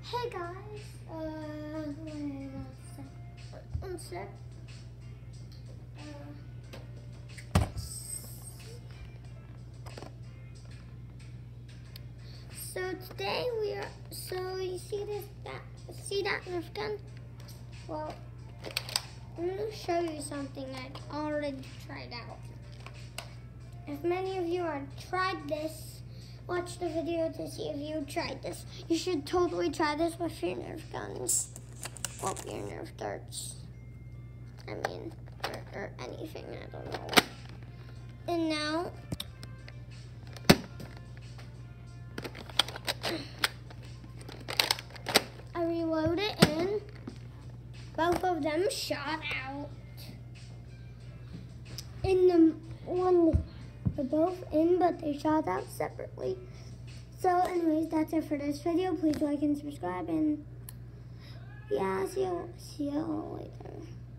Hey guys, one sec. So today you see that Nerf gun? Well, I'm going to show you something I already tried out. If many of you have tried this, watch the video to see if you tried this. You should totally try this with your Nerf guns. Well, your Nerf darts. I mean, or anything, I don't know. And now, I reload it in. Both of them shot out. They're both in, but they shot out separately. So anyways, that's it for this video. Please like and subscribe, and yeah, see you later.